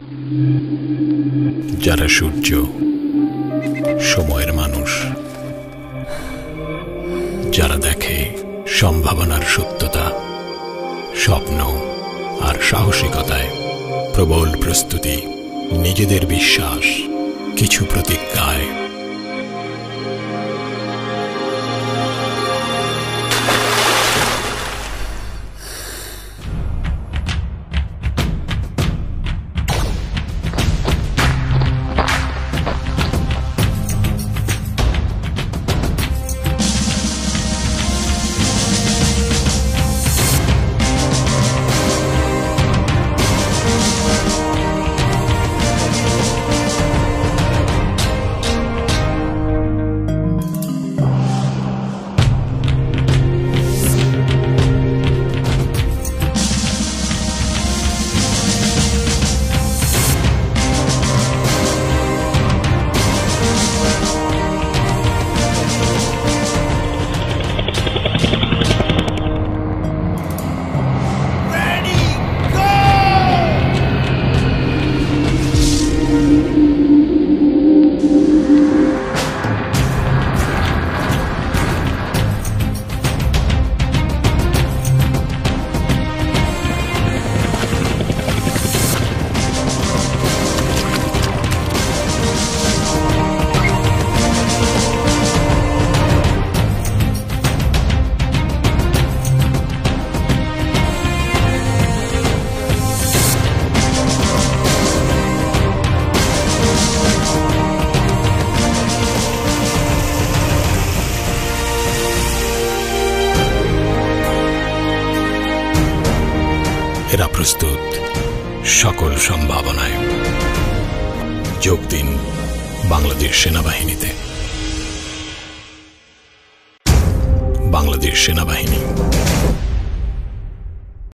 যারা সূর্য, সময়ের মানুষ, যারা দেখে সম্ভাবনার সত্যতা, স্বপ্ন আর সাহসিকতায় প্রবল প্রস্তুতি, নিজেদের বিশ্বাস, কিছু প্রতিজ্ঞায়। এরা প্রস্তুত সকল সম্ভাবনায়। যোগ দিন বাংলাদেশ সেনাবাহিনীতে। বাংলাদেশ সেনাবাহিনী।